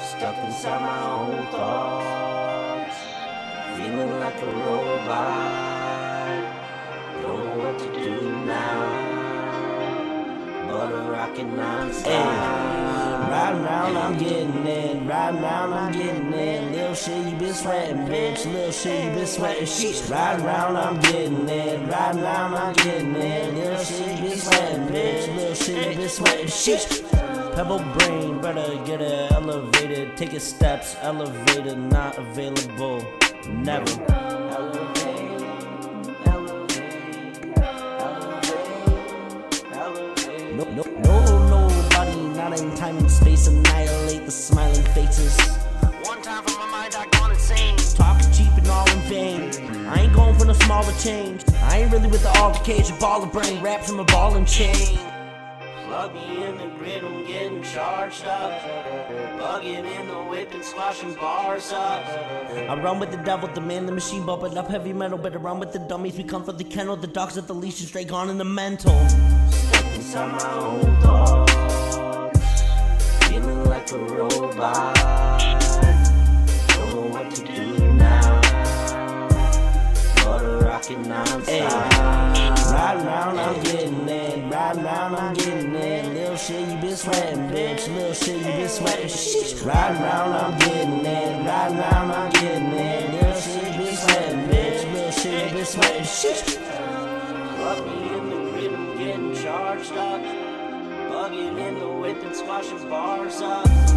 Stuck inside my own thoughts, feeling like a robot. Don't know what to do now, but a rocket non-stop. Riding round, I'm getting it. Riding round, I'm getting it. Little shit, you been sweating, bitch. Little shit, you been sweating, shit. Riding round, I'm getting it. Riding round, I'm getting it. Little shit, you been sweating, bitch. Little shit, you been sweating, shit. Pebble brain, better get it elevated. Take it steps, elevated, not available. Never. Nobody, not in time and space. Annihilate the smiling faces. One time for my mind, I gone insane. Talking cheap and all in vain. I ain't going for no smaller change. I ain't really with the altercation. Ball of brain, wrapped in my ball and chain. Plug me in the grid, I'm getting charged up. Bugging in the whip and squashing bars up. I run with the devil, demand the machine, bumping up heavy metal. Better run with the dummies, we come for the kennel. The dogs at the leash and straight gone in the mental. Stuck inside my own thoughts, feeling like a robot. Don't know what to do now, but a rocket non-stop. Riding round, I'm getting it. Riding round, I'm getting it. Little shit, you been sweating, bitch. Little shit, you been sweating, shit. Riding round, I'm getting it. Riding round, I'm getting it. Little shit, you been sweating, bitch. Little shit, you been sweating, shit. Plug me in the grid, I'm getting charged up. Bugging in the whip and squashing bars up.